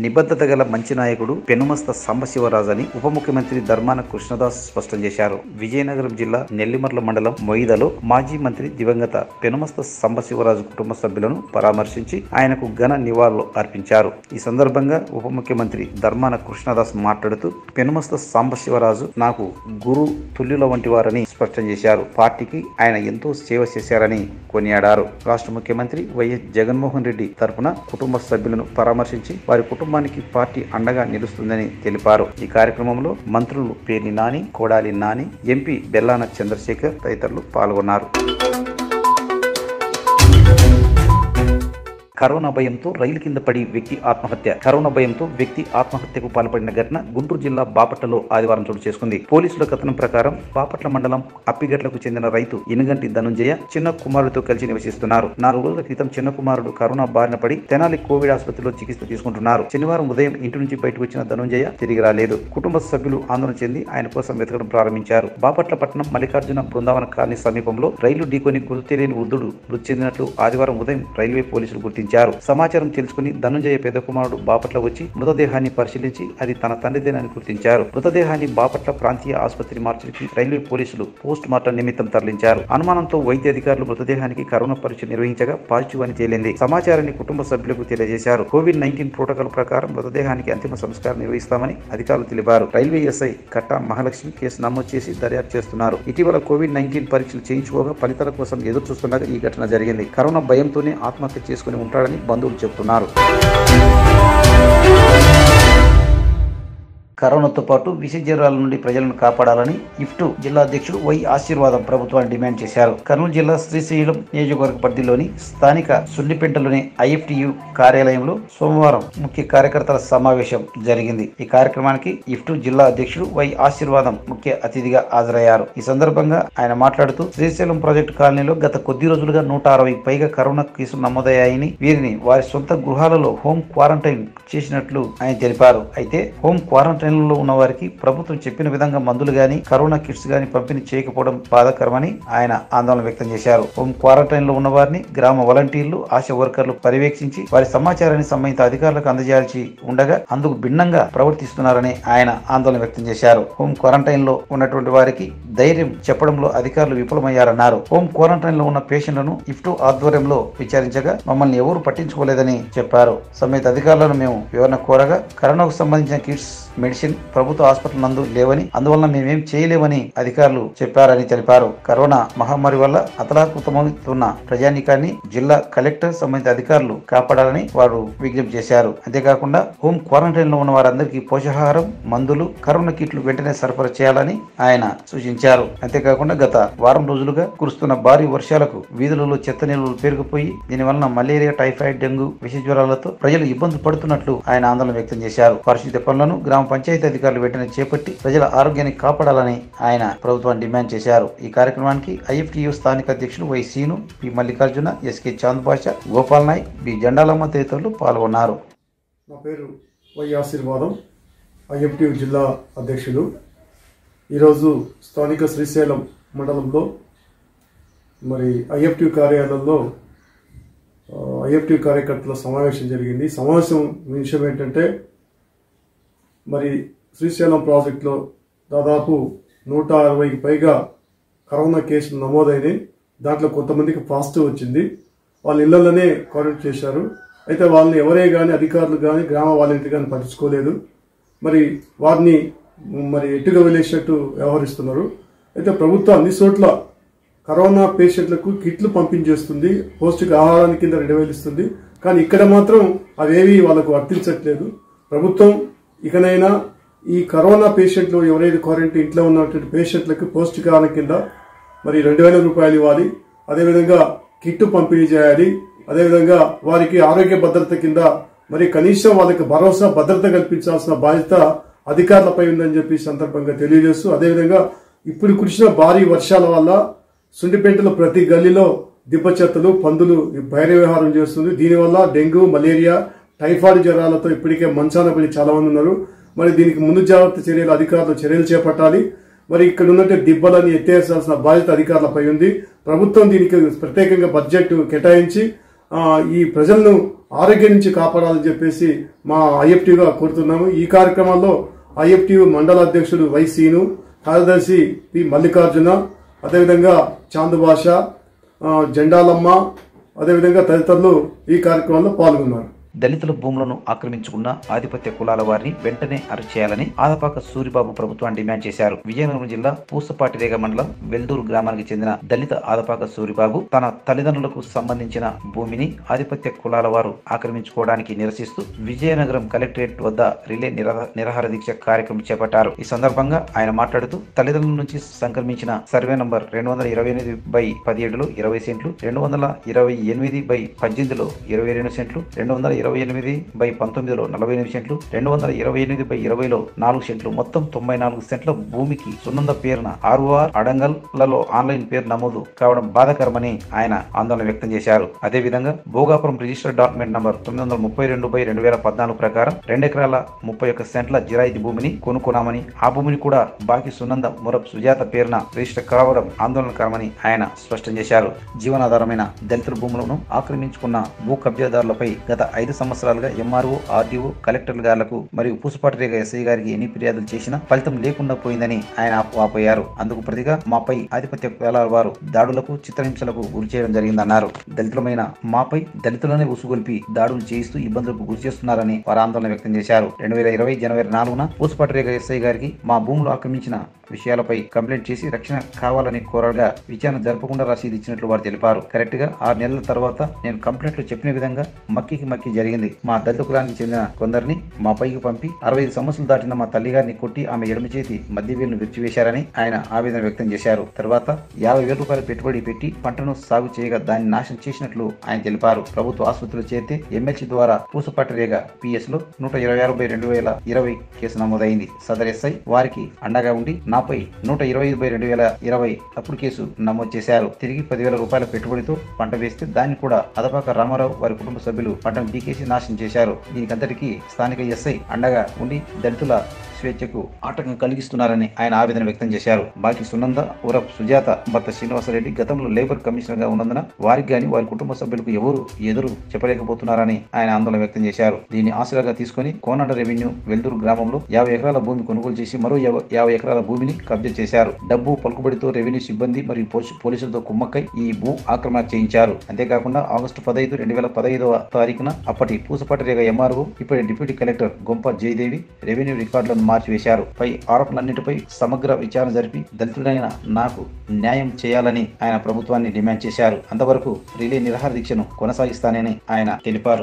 నిబద్ధత గల మంచి నాయకుడు పెనుమస్త సాంబశివరాజు అని ఉప ముఖ్యమంత్రి ధర్మాన కృష్ణదాస్ స్పష్టం చేశారు. విజయనగరం జిల్లా నెల్లిమర్ల మండలం మొయిదలో మాజీ మంత్రి దివంగత పెనుమస్త సాంబశివరాజు కుటుంబ సభ్యులను పరామర్శించి ఆయనకు ఘన నివాళులు అర్పించారు. ఈ సందర్భంగా ఉప ముఖ్యమంత్రి ధర్మాన కృష్ణదాస్ మాట్లాడుతూ పెనుమస్త సాంబశివరాజు నాకు గురు తుల్యుల వంటి వారని స్పష్టం చేశారు. పార్టీకి ఆయన ఎంతో సేవ చేశారని కొనియాడారు. రాష్ట్ర ముఖ్యమంత్రి వైఎస్ జగన్మోహన్ రెడ్డి తరపున కుటుంబ సభ్యులను పరామర్శించి వారి కుటుంబానికి పార్టీ అండగా నిలుస్తుందని తెలిపారు. ఈ కార్యక్రమంలో మంత్రులు పేర్ని నాని, కోడాలి నాని, ఎంపీ బెల్లాన చంద్రశేఖర్ తదితరులు పాల్గొన్నారు. కరోనా భయంతో రైలు కింద పడి వ్యక్తి ఆత్మహత్య. కరోనా భయంతో వ్యక్తి ఆత్మహత్యకు పాల్పడిన ఘటన గుంటూరు జిల్లా బాపట్లలో ఆదివారం చోటు చేసుకుంది. పోలీసుల కథనం ప్రకారం బాపట్ల మండలం అప్పిగట్లకు చెందిన రైతు ఇనుగంటి ధనుంజయ చిన్న కుమారుడితో కలిసి నివసిస్తున్నారు. 4 రోజుల క్రితం చిన్న కుమారుడు కరోనా బారిన పడి తెనాలి కోవిడ్ ఆసుపత్రిలో చికిత్స తీసుకుంటున్నారు. శనివారం ఉదయం ఇంటి నుంచి బయటకు వచ్చిన ధనుంజయ తిరిగి రాలేదు. కుటుంబ సభ్యులు ఆందోళన చెంది ఆయన కోసం వెతకడం ప్రారంభించారు. బాపట్ల పట్టణం మల్లికార్జున బృందావన కాలనీ సమీపంలో రైలు ఢీకొని గుర్తు తెలియని వృద్ధుడు మృతి చెందినట్లు ఆదివారం ఉదయం రైల్వే పోలీసులు గుర్తించారు. సమాచారం తెలుసుకుని ధనుంజయ పెద్ద కుమారుడు బాపట్ల వచ్చి మృతదేహాన్ని పరిశీలించి అది తన తండ్రిదేనని గుర్తించారు. మృతదేహాన్ని బాపట్ల ప్రాంతీయ ఆసుపత్రి మార్చికి రైల్వే పోలీసులు పోస్ట్ మార్టం నిమిత్తం తరలించారు. అనుమానంతో వైద్య అధికారులు మృతదేహానికి కరోనా పరీక్ష నిర్వహించగా పాజిటివ్ అని తేలింది. సమాచారాన్ని కుటుంబ సభ్యులకు తెలియజేశారు. కోవిడ్-19 ప్రోటోకాల్ ప్రకారం మృతదేహానికి అంతిమ సంస్కారం నిర్వహిస్తామని అధికారులు తెలిపారు. Railway SI Katta Mahalakshmi case నమోదు చేసి దర్యాప్తు చేస్తున్నారు. ఇటీవల కోవిడ్-19 పరీక్షలు చేయించుకోగా ఫలితాల కోసం ఎదురు చూస్తుండగా ఈ ఘటన జరిగింది. కరోనా భయంతోనే ఆత్మహత్య చేసుకుని ఉంటాడని బంధువులు చెబుతున్నారు. కరోనాతో పాటు విష జ్వరాల నుండి ప్రజలను కాపాడాలని ఇఫ్టు జిల్లా అధ్యక్షుడు వై ఆశీర్వాదం ప్రభుత్వాన్ని డిమాండ్ చేశారు. కర్నూలు జిల్లా శ్రీశైలం నియోజకవర్గ పరిధిలోని స్థానిక సున్నిపెంటలోని ఐఎఫ్టియు కార్యాలయంలో సోమవారం ముఖ్య కార్యకర్తల సమావేశం జరిగింది. ఈ కార్యక్రమానికి ఇఫ్టు జిల్లా అధ్యక్షుడు వై ఆశీర్వాదం ముఖ్య అతిథిగా హాజరయ్యారు. ఈ సందర్భంగా ఆయన మాట్లాడుతూ శ్రీశైలం ప్రాజెక్టు కాలనీలో గత కొద్ది రోజులుగా 160కి పైగా కరోనా కేసులు నమోదయ్యాయని, వీరిని వారి సొంత గృహాలలో హోం క్వారంటైన్ చేసినట్లు ఆయన తెలిపారు. అయితే హోం క్వారంటైన్ లో ఉన్న వారికి ప్రభుత్వం చెప్పిన విధంగా మందులు గాని కరోనా కిట్స్ గాని పంపిణీ చేయకపోవడం బాధాకరమని ఆయన ఆందోళన వ్యక్తం చేశారు. హోం క్వారంటైన్ లో ఉన్న వారిని గ్రామ వాలంటీర్లు, ఆశా వర్కర్లు పర్యవేక్షించి వారి సమాచారాన్ని సంబంధిత అధికారులకు అందజేయాల్సి ఉండగా అందుకు భిన్నంగా ప్రవర్తిస్తున్నారని ఆయన ఆందోళన వ్యక్తం చేశారు. హోం క్వారంటైన్ లో ఉన్నటువంటి వారికి ధైర్యం చెప్పడంలో అధికారులు విఫలమయ్యారన్నారు. హోం క్వారంటైన్ లో ఉన్న పేషెంట్లను ఇఫ్టు ఆధ్వర్యంలో విచారించగా మమ్మల్ని ఎవరు పట్టించుకోలేదని చెప్పారు. సంబంధిత అధికారులను మేము వివరణ కోరగా కరోనాకు సంబంధించిన కిట్స్, మెడిసిన్ ప్రభుత్వ హాస్పిటల్ నందు లేవని, అందువలన మేమేం చేయలేమని అధికారులు చెప్పారని తెలిపారు. కరోనా మహమ్మారి వల్ల అతలాకుతమవుతున్న ప్రజానీకాన్ని జిల్లా కలెక్టర్ సంబంధిత అధికారులు కాపాడాలని వారు విజ్ఞప్తి చేశారు. అంతేకాకుండా హోం క్వారంటైన్ లో ఉన్న వారందరికీ పోషకాహారం, మందులు, కరోనా కిట్లు వెంటనే సరఫరా చేయాలని ఆయన సూచించారు. అంతేకాకుండా గత వారం రోజులుగా కురుస్తున్న భారీ వర్షాలకు వీధులలో చెత్త నీళ్లు పేరుకుపోయి దీనివలన మలేరియా, టైఫాయిడ్, డెంగ్యూ విష జ్వరాలతో ప్రజలు ఇబ్బందులు పడుతున్నట్లు ఆయన ఆందోళన వ్యక్తం చేశారు. పారిశుద్ధ్య పనులను గ్రామ పంచాయతీ అధికారులు వెంటనే చేపట్టి ప్రజల ఆరోగ్యాన్ని కాపాడాలని ఆయన ప్రభుత్వాన్ని డిమాండ్ చేశారు. ఈ కార్యక్రమానికి ఐఎఫ్టియు స్థానిక అధ్యక్షులు Y Seenu, P Mallikarjuna, SK Chand Basha, Gopal Nayak, B Jendalamma తదితరులు పాల్గొన్నారు. నా పేరు వై ఆశీర్వాదం, ఐఎఫ్టియు జిల్లా అధ్యక్షుడు. ఈరోజు స్థానిక శ్రీశైలం మండలంలో మరి ఐఎఫ్టియు కార్యాలయంలో ఐఎఫ్టియు కార్యకర్తల సమావేశం జరిగింది. సమావేశం విషయం ఏంటంటే మరి శ్రీశైలం ప్రాజెక్టులో దాదాపు 160కి పైగా కరోనా కేసులు నమోదైనాయి. దాంట్లో కొంతమందికి పాజిటివ్ వచ్చింది. వాళ్ళ ఇళ్లలోనే క్వారంటైన్ చేశారు. అయితే వాళ్ళని ఎవరే కానీ అధికారులు కానీ గ్రామ వాలంటీర్ కానీ పట్టించుకోలేదు. మరి వారిని మరి ఎట్టుగా వెళ్ళేసినట్టు వ్యవహరిస్తున్నారు. అయితే ప్రభుత్వం అన్ని చోట్ల కరోనా పేషెంట్లకు కిట్లు పంపించేస్తుంది, పౌష్టిక ఆహారాన్ని కింద 2000 ఇస్తుంది. కానీ ఇక్కడ మాత్రం అవేవి వాళ్ళకు వర్తించట్లేదు. ప్రభుత్వం ఇకనైనా ఈ కరోనా పేషెంట్లు ఎవరైతే క్వారంటైన్ ఇంట్లో ఉన్నటువంటి పేషెంట్లకు పౌష్టికాహారం కింద మరి 2000 రూపాయలు ఇవ్వాలి. అదేవిధంగా కిట్టు పంపిణీ చేయాలి. అదేవిధంగా వారికి ఆరోగ్య భద్రత కింద మరి కనీసం వాళ్ళకి భరోసా, భద్రత కల్పించాల్సిన బాధ్యత అధికారులపై ఉందని చెప్పి సందర్భంగా తెలియజేస్తూ, అదేవిధంగా ఇప్పుడు కురిసిన భారీ వర్షాల వల్ల సుండిపేటలో ప్రతి గల్లీలో దిబ్బ చెత్తలు, పందులు బైర వ్యవహారం చేస్తుంది. దీనివల్ల డెంగ్యూ, మలేరియా, టైఫాయిడ్ జ్వరాలతో ఇప్పటికే మంచాన పడి చాలా మంది ఉన్నారు. మరి దీనికి ముందు జాగ్రత్త చర్యలు అధికారులు చర్యలు చేపట్టాలి. మరి ఇక్కడ ఉన్నట్టు దిబ్బలని ఎత్తేయాల్సిన బాధ్యత అధికారులపై ఉంది. ప్రభుత్వం దీనికి ప్రత్యేకంగా బడ్జెట్ కేటాయించి ఈ ప్రజలను ఆరోగ్యం నుంచి కాపాడాలని చెప్పేసి మా ఐఎఫ్టీగా కోరుతున్నాము. ఈ కార్యక్రమంలో ఐఎఫ్టీ మండల అధ్యక్షుడు వై సీను, కార్యదర్శి పి మల్లికార్జున, అదేవిధంగా చాందుభాష, జెండాలమ్మ, అదేవిధంగా తదితరులు ఈ కార్యక్రమంలో పాల్గొన్నారు. దళితుల భూములను ఆక్రమించుకున్న ఆధిపత్య కులాల వారిని వెంటనే అరెస్ట్ చేయాలని ఆదపాక సూరిబాబు ప్రభుత్వాన్ని డిమాండ్ చేశారు. విజయనగరం జిల్లా పూసపాటిరేగ మండలం వెల్దూరు గ్రామానికి చెందిన దళిత ఆదపాక సూరిబాబు తన తల్లిదండ్రులకు సంబంధించిన భూమిని ఆధిపత్య కులాల వారు ఆక్రమించుకోవడానికి నిరసిస్తూ విజయనగరం కలెక్టరేట్ వద్ద రిలే నిరాహార దీక్ష కార్యక్రమం చేపట్టారు. ఈ సందర్భంగా ఆయన మాట్లాడుతూ తల్లిదండ్రుల నుంచి సంక్రమించిన సర్వే నంబర్ 228/17లో 20 సెంట్లు, 228/18లో 22 సెంట్లు, 228/19లో 48 సెంట్లు, 228/20లో 4 సెంట్లు, మొత్తం 94 సెంట్ల భూమికి సున్నంద పేరున ఆర్ఓఆర్ అడంగల్లలో ఆన్లైన్ పేరు నమోదు కావడం బాధాకరమని ఆయన ఆందోళన వ్యక్తం చేశారు. అదేవిధంగా భోగాపురం రిజిస్టర్డ్ డాక్యుమెంట్ నంబర్ 932/2014 ప్రకారం 2 ఎకరాల 31 సెంట్ల జిరాయితీ భూమిని కొనుక్కున్నామని, ఆ భూమిని కూడా బాకి సునంద మురబ్ సుజాత పేరున రిజిస్టర్ కావడం ఆందోళనకరమని ఆయన స్పష్టం చేశారు. జీవనాధారమైన దళితుల భూములను ఆక్రమించుకున్న భూ కబ్జాదారులపై గత 5 సంవత్సరాలుగా ఎంఆర్ఓ, ఆర్డీఓ, కలెక్టర్ గారులకు మరియు పూసపాటిరేగ ఎస్ఐ గారికి ఎన్ని ఫిర్యాదులు చేసినా ఫలితం లేకుండా పోయిందని ఆయన వాపోయారు. అందుకు ప్రతిగా మాపై ఆధిపత్య కులాల వారు దాడులకు, చిత్రహింసలకు గురి చేయడం జరిగిందన్నారు. దళితులమైన మాపై దళితులనే ఉసుగొల్పి దాడులు చేయిస్తూ ఇబ్బందులకు గురి చేస్తున్నారని వారు ఆందోళన వ్యక్తం చేశారు. 2020 జనవరి 4న పూసపాటిరేగ ఎస్ఐ గారికి మా భూములు ఆక్రమించిన విషయాలపై కంప్లైంట్ చేసి రక్షణ కావాలని కోరగా విచారణ జరపకుండా రసీదు ఇచ్చినట్లు వారు తెలిపారు. కరెక్ట్ గా 6 నెలల తర్వాత నేను కంప్లైంట్లు చెప్పిన విధంగా మక్కి జరిగింది. మా దళిత కులానికి చెందిన కొందరిని మా పైకి పంపి 65 సంవత్సరాలు దాటిన మా తల్లిగారిని కొట్టి ఆమె ఎడమ చేతి మధ్య వేలును విరిచివేశారని ఆయన ఆవేదన వ్యక్తం చేశారు. తర్వాత 50,000 రూపాయలు పెట్టుబడి పెట్టి పంటను సాగు చేయగా దాన్ని నాశనం చేసినట్లు ఆయన తెలిపారు. ప్రభుత్వ ఆసుపత్రిలో చేరితే ఎమ్మెల్సీ ద్వారా పూసపాటిరేగ PS లో 126/2020 కేసు నమోదైంది. సదర్ ఎస్ఐ వారికి అండగా ఉండి నాపై 125/2020 అప్పుడు కేసు నమోదు చేశారు. తిరిగి 10,000 రూపాయల పెట్టుబడితో పంట వేస్తే దాన్ని కూడా అదపాక రామారావు వారి కుటుంబ సభ్యులు పంటను బీకేసి నాశనం చేశారు. దీనికంతటికీ స్థానిక ఎస్ఐ అండగా ఉండి దళితుల స్వేచ్ఛకు ఆటంకం కలిగిస్తున్నారని ఆయన ఆవేదన వ్యక్తం చేశారు. బాకి సునంద ఉరఫ్ సుజాత భర్త శ్రీనివాసరెడ్డి గతంలో లేబర్ కమిషనర్ గా ఉన్నందున వారికి గాని వారి కుటుంబ సభ్యులకు ఎవరు ఎదురు చెప్పలేకపోతున్నారని ఆయన ఆందోళన వ్యక్తం చేశారు. దీన్ని ఆసరాగా తీసుకుని కోనాడ రెవెన్యూ వెల్దూరు గ్రామంలో 50 ఎకరాల భూమి కొనుగోలు చేసి మరో 50 ఎకరాల భూమిని కబ్జా చేశారు. డబ్బు పలుకుబడితో రెవెన్యూ సిబ్బంది మరియు పోలీసులతో కుమ్మక్కై ఈ భూ ఆక్రమణ చేయించారు. అంతేకాకుండా ఆగస్టు 15, 2015 అప్పటి పూసపాటిరేగ ఎంఆర్ఓ, ఇప్పటి deputy collector Gompa Jayadevi revenue రికార్డులను మార్చివేశారు. పై ఆరోపణలన్నిటిపై సమగ్ర విచారణ జరిపి దళితులైన నాకు న్యాయం చేయాలని ఆయన ప్రభుత్వాన్ని డిమాండ్ చేశారు. అంతవరకు రిలే నిరాహార దీక్షను కొనసాగిస్తానని ఆయన తెలిపారు.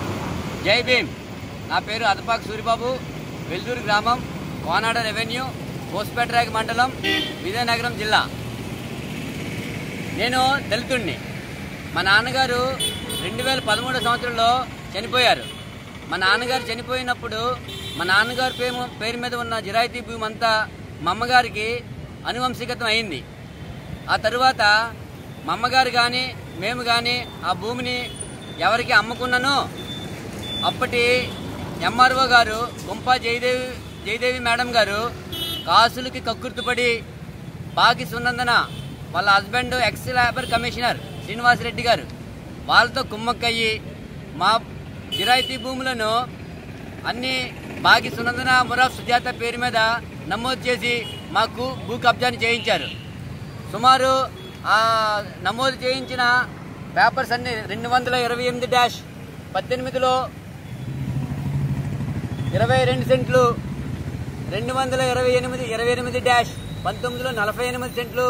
జై భీమ్. నా పేరు ఆదపాక సూరిబాబు, వెల్దూరు గ్రామం, కోనాడ రెవెన్యూ, పూసపాటిరేగ మండలం, విజయనగరం జిల్లా. నేను దళితుడిని. మా నాన్నగారు 2013 సంవత్సరంలో చనిపోయారు. మా నాన్నగారు చనిపోయినప్పుడు మా నాన్నగారి పేరు మీద ఉన్న జిరాయితీ భూమి అంతా మా అమ్మగారికి అనువంశికతం అయింది. ఆ తరువాత మా అమ్మగారు కానీ మేము కానీ ఆ భూమిని ఎవరికి అమ్ముకున్నానో అప్పటి ఎంఆర్ఓ గారు గుంపా జయదేవి మేడం గారు కాసులకి కక్కుర్తిపడి బాకి సునందన వాళ్ళ husband ex labour commissioner Srinivasareddy గారు వాళ్ళతో కుమ్మక్కయ్యి మా జిరాయితీ భూములను అన్ని బాకి సునందన మురఫ్ సుజాత పేరు మీద నమోదు చేసి మాకు భూ కబ్జాని చేయించారు. సుమారు నమోదు చేయించిన పేపర్స్ అన్ని 228-18లో 22 సెంట్లు, 228-19లో 48 సెంట్లు,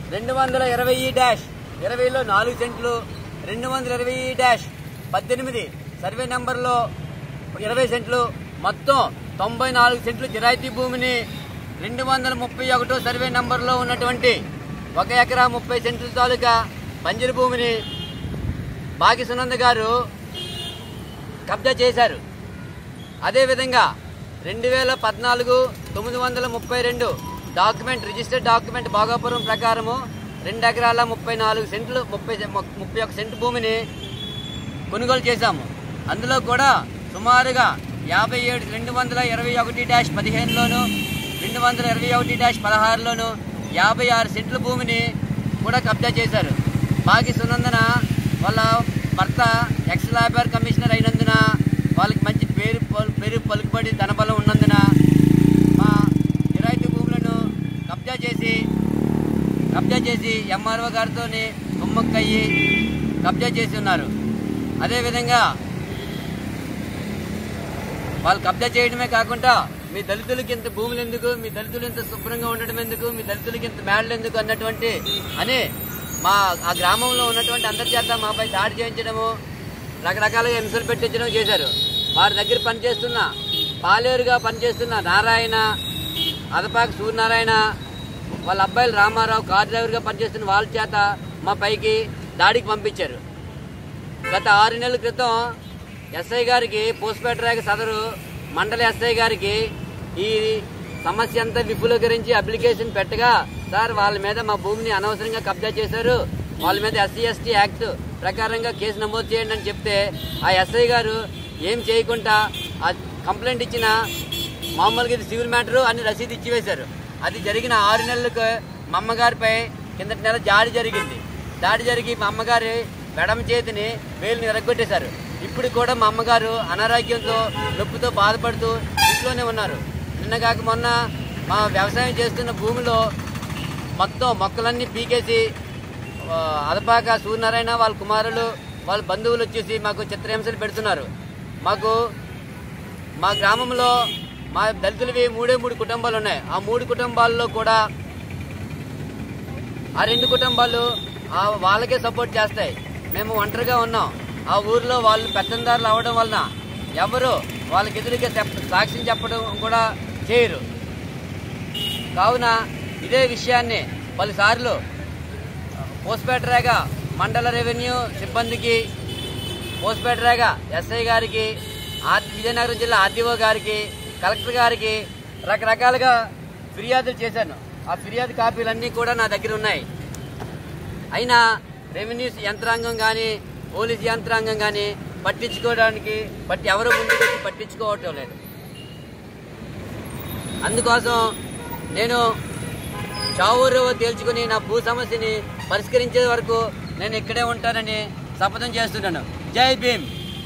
220-20లో 4 సెంట్లు, 220-18 సర్వే నంబర్లో 20 సెంట్లు, మొత్తం 94 సెంట్లు జిరాయితీ భూమిని 231 సర్వే నంబర్లో ఉన్నటువంటి 1 ఎకరా 30 సెంట్ల తాలూకా పంజరు భూమిని బాకి సునంద గారు కబ్జా చేశారు. అదేవిధంగా 2014 932 డాక్యుమెంట్ రిజిస్టర్డ్ డాక్యుమెంట్ భోగాపురం ప్రకారము 2 ఎకరాల 34 సెంట్లు 31 సెంటు భూమిని కొనుగోలు చేశాము. అందులో కూడా సుమారుగా 221-15లోను 221-16లోను 56 సెంట్ల భూమిని కూడా కబ్జా చేశారు. బాకి సునందన వాళ్ళ భర్త ఎక్స్ లేబర్ కమిషనర్ అయినందున వాళ్ళకి మంచి పేరు పలుకుబడి ధనబలం ఉన్నందున మా జిరాయితీ భూములను కబ్జా చేసి ఎంఆర్ఓ గారితో కుమ్మక్కయ్యి కబ్జా చేసి ఉన్నారు. అదేవిధంగా వాళ్ళు కబ్జా చేయడమే కాకుండా మీ దళితులకి ఇంత భూములు ఎందుకు, మీ దళితులు ఇంత శుభ్రంగా ఉండడం ఎందుకు, మీ దళితులకి ఇంత మేడలు ఎందుకు అన్నటువంటి అని ఆ గ్రామంలో ఉన్నటువంటి అందరి చేత మాపై దాడి చేయించడము, రకరకాలుగా హింసలు పెట్టించడం చేశారు. వారి దగ్గర పనిచేస్తున్న పాలేరుగా పనిచేస్తున్న నారాయణ, అదపాక సూర్యనారాయణ, వాళ్ళ అబ్బాయిలు రామారావు కార్ డ్రైవర్గా పనిచేస్తున్న వాళ్ళ చేత మా పైకి దాడికి పంపించారు. గత 6 నెలల క్రితం ఎస్ఐ గారికి పోస్ట్పేట రేఖ సదరు మండల ఎస్ఐ గారికి ఈ సమస్య అంతా విపులీకరించి అప్లికేషన్ పెట్టగా, సార్ వాళ్ళ మీద మా భూమిని అనవసరంగా కబ్జా చేశారు, వాళ్ళ మీద SC ST యాక్ట్ ప్రకారంగా కేసు నమోదు చేయండి అని చెప్తే ఆ ఎస్ఐ గారు ఏం చేయకుండా ఆ కంప్లైంట్ ఇచ్చిన మామూలుగా ఇది సివిల్ మ్యాటరు అని రసీదు ఇచ్చివేశారు. అది జరిగిన 6 నెలలకు మా అమ్మగారిపై కిందటి నెల దాడి జరిగి మా అమ్మగారి ఎడమ చేతిని వేలుని ఎరగొట్టేశారు. ఇప్పుడు కూడా మా అమ్మగారు అనారోగ్యంతో నొప్పితో బాధపడుతూ ఇంట్లోనే ఉన్నారు. నిన్నగాక మొన్న మా వ్యవసాయం చేస్తున్న భూమిలో మొత్తం మొక్కలన్నీ పీకేసి అదపాక సూర్యనారాయణ వాళ్ళ కుమారులు వాళ్ళ బంధువులు వచ్చేసి మాకు చిత్రహింసలు పెడుతున్నారు. మా గ్రామంలో మా దళితులవి 3 కుటుంబాలు ఉన్నాయి. ఆ 3 కుటుంబాల్లో కూడా ఆ 2 కుటుంబాలు వాళ్ళకే సపోర్ట్ చేస్తాయి. మేము ఒంటరిగా ఉన్నాం. ఆ ఊర్లో వాళ్ళు పెత్తందారులు అవ్వడం వలన ఎవరు వాళ్ళకి ఎదురుగా సాక్ష్యం చెప్పడం కూడా చేయరు. కావున ఇదే విషయాన్ని పలుసార్లు పోస్ట్పేట రేఖ మండల రెవెన్యూ సిబ్బందికి, పోస్ట్పేట రేఖ ఎస్ఐ గారికి, విజయనగరం జిల్లా ఆర్డీఓ గారికి, కలెక్టర్ గారికి రకరకాలుగా ఫిర్యాదులు చేశాను. ఆ ఫిర్యాదు కాపీలన్నీ కూడా నా దగ్గర ఉన్నాయి. అయినా రెవెన్యూ యంత్రాంగం కానీ పోలీస్ యంత్రాంగం కానీ ఎవరు ముందుకు వచ్చి పట్టించుకోవటం లేదు. అందుకోసం నేను చావురు తేల్చుకుని నా భూ సమస్యని పరిష్కరించే వరకు నేను ఇక్కడే ఉంటానని శపథం చేస్తున్నాను. జై భీమ్.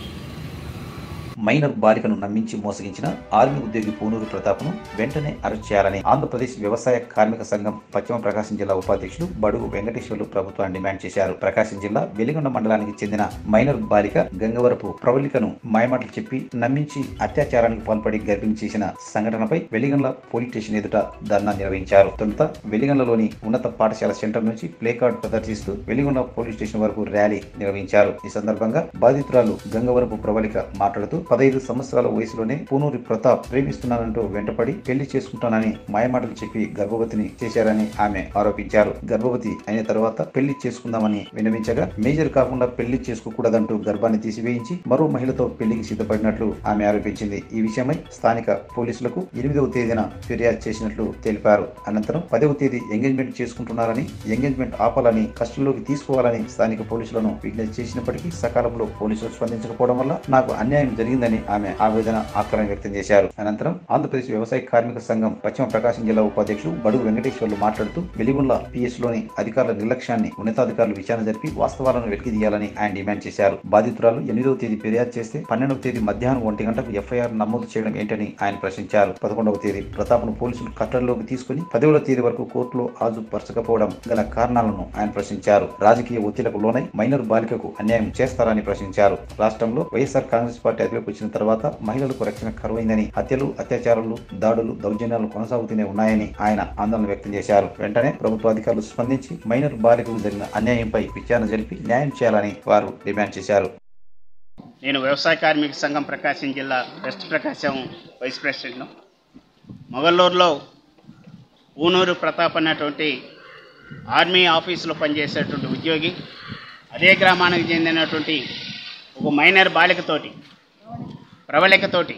మైనర్ బాలికను నమ్మించి మోసగించిన ఆర్మీ ఉద్యోగి పూనూరు ప్రతాప్ను వెంటనే అరెస్ట్ చేయాలని ఆంధ్రప్రదేశ్ వ్యవసాయ కార్మిక సంఘం పశ్చిమ ప్రకాశం జిల్లా ఉపాధ్యక్షులు బడుగు వెంకటేశ్వర్లు ప్రభుత్వాన్ని డిమాండ్ చేశారు. ప్రకాశం జిల్లా వెలిగొండ మండలానికి చెందిన మైనర్ బాలిక గంగవరపు ప్రవళికను మాయమాటలు చెప్పి నమ్మించి అత్యాచారానికి పాల్పడి గర్భిణి చేసిన సంఘటనపై వెలిగొండ పోలీస్ స్టేషన్ ఎదుట ధర్నా నిర్వహించారు. తొలుత వెలిగొండలోని ఉన్నత పాఠశాల సెంటర్ నుంచి ప్లే కార్డు ప్రదర్శిస్తూ వెలిగొండ పోలీస్ స్టేషన్ వరకు ర్యాలీ నిర్వహించారు. ఈ సందర్భంగా బాధితురాలు గంగవరపు ప్రవళిక మాట్లాడుతూ 15 సంవత్సరాల వయసులోనే పూనూరి ప్రతాప్ ప్రేమిస్తున్నానంటూ వెంటపడి పెళ్లి చేసుకుంటానని మాయమాటలు చెప్పి గర్భవతిని చేశారని ఆమె ఆరోపించారు. గర్భవతి అయిన తర్వాత పెళ్లి చేసుకుందామని విన్నవించగా మేజర్ కాకుండా పెళ్లి చేసుకోకూడదంటూ గర్భాన్ని తీసివేయించి మరో మహిళతో పెళ్లికి సిద్ధపడినట్లు ఆమె ఆరోపించింది. ఈ విషయమై స్థానిక పోలీసులకు 8వ తేదీన ఫిర్యాదు చేసినట్లు తెలిపారు. అనంతరం 10వ తేదీ ఎంగేజ్మెంట్ చేసుకుంటున్నారని, ఎంగేజ్మెంట్ ఆపాలని, కస్టడీలోకి తీసుకోవాలని స్థానిక పోలీసులను విజ్ఞప్తి చేసినప్పటికీ సకాలంలో పోలీసులు స్పందించకపోవడం వల్ల నాకు అన్యాయం జరిగిందని ఆమె ఆవేదన ఆక్రోశం వ్యక్తం చేశారు. అనంతరం ఆంధ్రప్రదేశ్ వ్యవసాయ కార్మిక సంఘం పశ్చిమ ప్రకాశం జిల్లా ఉపాధ్యక్షులు బడుగు వెంకటేశ్వర్లు మాట్లాడుతూ వెలిగొండ PS లోని అధికారుల నిర్లక్ష్యాన్ని ఉన్నతాధికారులు విచారణ జరిపి వాస్తవాలను వెలికితీయాలని ఆయన డిమాండ్ చేశారు. బాధితురాలు 8వ తేదీ ఫిర్యాదు చేస్తే 12వ తేదీ మధ్యాహ్నం 1 గంటకు FIR నమోదు చేయడం ఏంటని ఆయన ప్రశ్నించారు. 11వ తేదీ ప్రతాప్ను పోలీసులు కస్టడీలోకి తీసుకుని 10వ తేదీ వరకు కోర్టులో హాజరుపరచకపోవడం గల కారణాలను ఆయన ప్రశ్నించారు. రాజకీయ ఒత్తిళ్లకు లోనై మైనర్ బాలికకు అన్యాయం చేస్తారని ప్రశ్నించారు. రాష్ట్రంలో వైఎస్ఆర్ కాంగ్రెస్ పార్టీ అధికారంలోకి వచ్చిన తర్వాత మహిళలకు రక్షణ కరువైందని, హత్యలు, అత్యాచారాలు, దాడులు, దౌర్జన్యాలు కొనసాగుతూనే ఉన్నాయని ఆయన ఆందోళన వ్యక్తం చేశారు. వెంటనే ప్రభుత్వ అధికారులు స్పందించి మైనర్ బాలికకు జరిగిన అన్యాయంపై విచారణ జరిపి న్యాయం చేయాలని వారు డిమాండ్ చేశారు. నేను వ్యవసాయ కార్మిక సంఘం ప్రకాశం జిల్లా వెస్ట్ ప్రకాశం వైస్ ప్రెసిడెంట్ను. మొగల్లూరులో పూనూరు ప్రతాప్ అన్నటువంటి ఆర్మీ ఆఫీసులో పనిచేసేటువంటి ఉద్యోగి అదే గ్రామానికి చెందినటువంటి ఒక మైనర్ బాలికతోటి ప్రవళికతోటి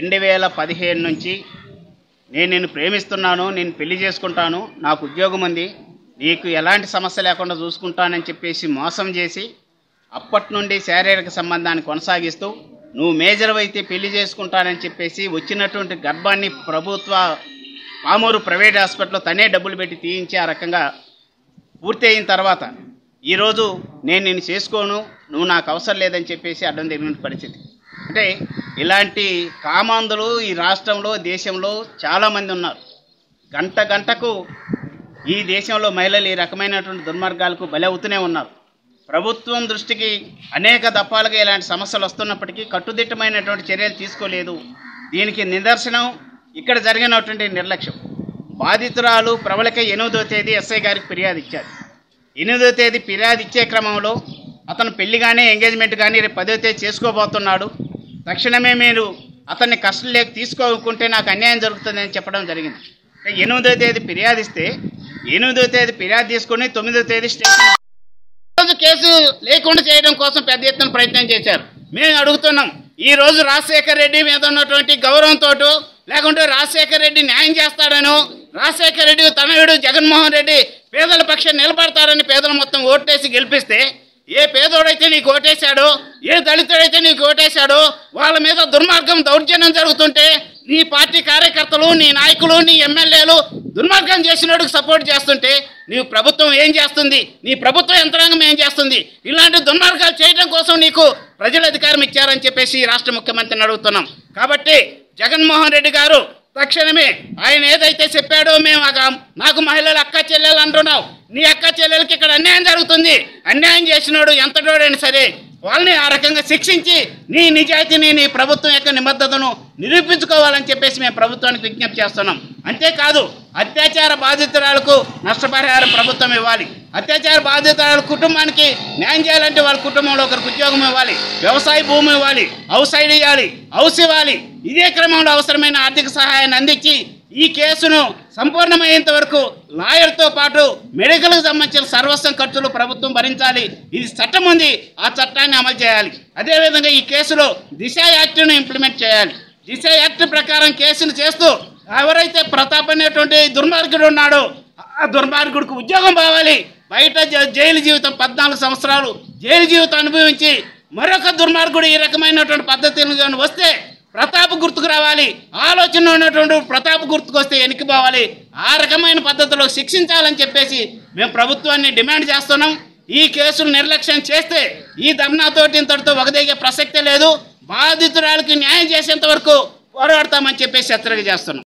2015 నుంచి నేను ప్రేమిస్తున్నాను, నేను పెళ్లి చేసుకుంటాను, నాకు ఉద్యోగం ఉంది, నీకు ఎలాంటి సమస్య లేకుండా చూసుకుంటానని చెప్పేసి మోసం చేసి అప్పటి నుండి శారీరక సంబంధాన్ని కొనసాగిస్తూ నువ్వు మేజర్ అయితే పెళ్లి చేసుకుంటానని చెప్పేసి వచ్చినటువంటి గర్భాన్ని ప్రభుత్వ పామూరు ప్రైవేట్ హాస్పిటల్లో తనే డబ్బులు పెట్టి తీయించి ఆ రకంగా పూర్తి అయిన తర్వాత ఈరోజు నేను నిన్ను చేసుకోను, నువ్వు నాకు అవసరం లేదని చెప్పేసి అడ్డం తిరిగిన పరిస్థితి. అంటే ఇలాంటి కామాంధులు ఈ రాష్ట్రంలో దేశంలో చాలామంది ఉన్నారు. గంట గంటకు ఈ దేశంలో మహిళలు ఈ రకమైనటువంటి దుర్మార్గాలకు బలి అవుతూనే ఉన్నారు. ప్రభుత్వం దృష్టికి అనేక దఫాలుగా ఇలాంటి సమస్యలు వస్తున్నప్పటికీ కట్టుదిట్టమైనటువంటి చర్యలు తీసుకోలేదు. దీనికి నిదర్శనం ఇక్కడ జరిగినటువంటి నిర్లక్ష్యం. బాధితురాలు ప్రబలక 8వ తేదీ ఎస్ఐ గారికి ఫిర్యాదు ఇచ్చారు. 8వ తేదీ ఫిర్యాదు ఇచ్చే క్రమంలో అతను పెళ్లి కానీ ఎంగేజ్మెంట్ కానీ రేపు 10వ తేదీ చేసుకోబోతున్నాడు, తక్షణమే మీరు అతన్ని కస్టడీలోకి తీసుకోకుంటే నాకు అన్యాయం జరుగుతుందని చెప్పడం జరిగింది. 8వ తేదీ ఫిర్యాదు ఇస్తే 8వ తేదీ ఫిర్యాదు తీసుకొని 9వ తేదీ స్టేషన్ రోజు కేసు లేకుండా చేయడం కోసం పెద్ద ఎత్తున ప్రయత్నం చేశారు. మేము అడుగుతున్నాం, ఈరోజు రాజశేఖర్ రెడ్డి మీద ఉన్నటువంటి గౌరవంతో లేకుంటే రాజశేఖర్ రెడ్డి న్యాయం చేస్తాడనో, రాజశేఖర్ రెడ్డి తనయుడు జగన్మోహన్ రెడ్డి పేదల పక్షాన్ని నిలబడతారని పేదలు మొత్తం ఓటేసి గెలిపిస్తే, ఏ పేదోడైతే నీకు ఓటేశాడో, ఏ దళితుడైతే నీకు ఓటేశాడో వాళ్ళ మీద దుర్మార్గం దౌర్జన్యం జరుగుతుంటే నీ పార్టీ కార్యకర్తలు, నీ నాయకులు, నీ ఎమ్మెల్యేలు దుర్మార్గం చేసినోడికి సపోర్ట్ చేస్తుంటే నీ ప్రభుత్వం ఏం చేస్తుంది? నీ ప్రభుత్వ యంత్రాంగం ఏం చేస్తుంది? ఇలాంటి దుర్మార్గాలు చేయడం కోసం నీకు ప్రజలు అధికారం ఇచ్చారని చెప్పేసి రాష్ట్ర ముఖ్యమంత్రిని అడుగుతున్నాం. కాబట్టి జగన్మోహన్ రెడ్డి గారు తక్షణమే ఆయన ఏదైతే చెప్పాడో, మేము నాకు మహిళలు అక్క చెల్లెలు అంటున్నావు, నీ అక్క చెల్లెలకి ఇక్కడ అన్యాయం జరుగుతుంది, అన్యాయం చేసినోడు ఎంతటోడైనా సరే వాళ్ళని ఆ రకంగా శిక్షించి నీ నిజాయితీని, నీ ప్రభుత్వం యొక్క నిబద్ధతను నిరూపించుకోవాలని చెప్పేసి మేము ప్రభుత్వానికి విజ్ఞప్తి చేస్తున్నాం. అంతేకాదు అత్యాచార బాధితురాలకు నష్టపరిహారం ప్రభుత్వం ఇవ్వాలి. అత్యాచార బాధితురాల కుటుంబానికి న్యాయం చేయాలంటే వాళ్ళ కుటుంబంలో ఒకరికి ఉద్యోగం ఇవ్వాలి, వ్యవసాయ భూమి ఇవ్వాలి, హౌస్ సైడ్ ఇవ్వాలి, హౌస్ ఇవ్వాలి. ఇదే క్రమంలో అవసరమైన ఆర్థిక సహాయాన్ని అందించి ఈ కేసును సంపూర్ణమయ్యేంత వరకు లాయర్తో పాటు మెడికల్కి సంబంధించిన సర్వస్వం ఖర్చులు ప్రభుత్వం భరించాలి. ఇది చట్టం ఉంది, ఆ చట్టాన్ని అమలు చేయాలి. అదేవిధంగా ఈ కేసులో దిశ యాక్ట్ను ఇంప్లిమెంట్ చేయాలి. దిశ యాక్ట్ ప్రకారం కేసులు చేస్తూ ఎవరైతే ప్రతాప్ అనేటువంటి దుర్మార్గుడు ఉన్నాడో ఆ దుర్మార్గుడికి ఉద్యోగం కావాలి. బయట జైలు జీవితం 14 సంవత్సరాలు జైలు జీవితం అనుభవించి మరొక దుర్మార్గుడు ఈ రకమైనటువంటి పద్ధతులు వస్తే ప్రతాప్ గుర్తుకు రావాలి. ఆలోచన ఉన్నటువంటి ప్రతాప్ గుర్తుకు వస్తే వెనక్కిపోవాలి. ఆ రకమైన పద్ధతిలో శిక్షించాలని చెప్పేసి మేము ప్రభుత్వాన్ని డిమాండ్ చేస్తున్నాం. ఈ కేసులు నిర్లక్ష్యం చేస్తే ఈ ధర్నాతోటి ఇంతటితో వగదిగే ప్రసక్తే లేదు. బాధితురాలకి న్యాయం చేసేంత వరకు పోరాడతామని చెప్పేసి హెచ్చరిక చేస్తున్నాం.